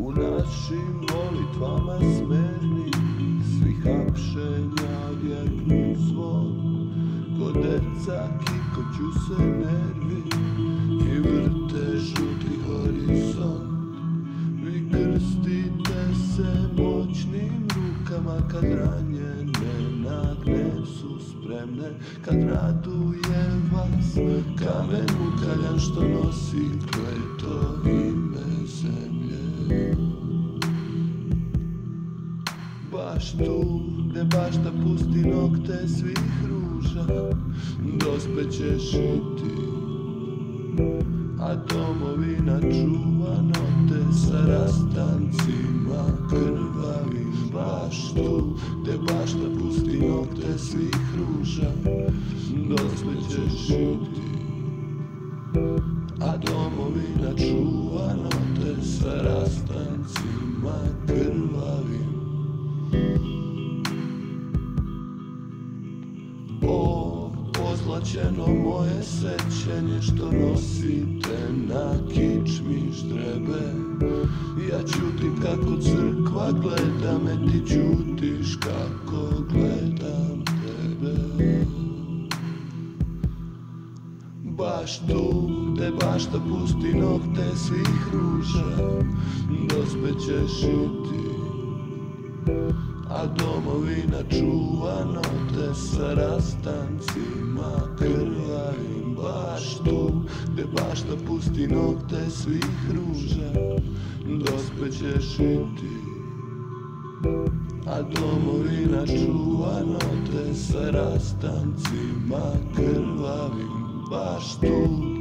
U našim molitvama smerni svih hapšenja odjeknu zvon. Ko deca kikoću se nervi i vrte žuti horizont. Vi krstite se moćnim rukama kad ranjene na gnev su spremne. Kad raduje vas kamen ukaljan što nosi kleto ime zemlje. Baš tu gde bašta pusti nokte svih ruža, dospećeš i ti, a domovina čuva note sa rastancima krvavim. Baš tu gde bašta pusti nokte svih ruža, dospećeš i ti, a domovina čuva note sa rastancima krvavim. O, pozlaćeno moje sećanje što nosite na kičmi ždrebe. Ja ćutim kako crkva gleda me, ti ćutiš kako gledam tebe. Baš tu gde bašta pusti nokte svih ruža, dospećeš i ti, a domovina čuva note sa rastancima krvavim. Baš tu gde bašta pusti nokte svih ruža, dospećeš i ti, a domovina čuva note sa rastancima krvavim. Baš tu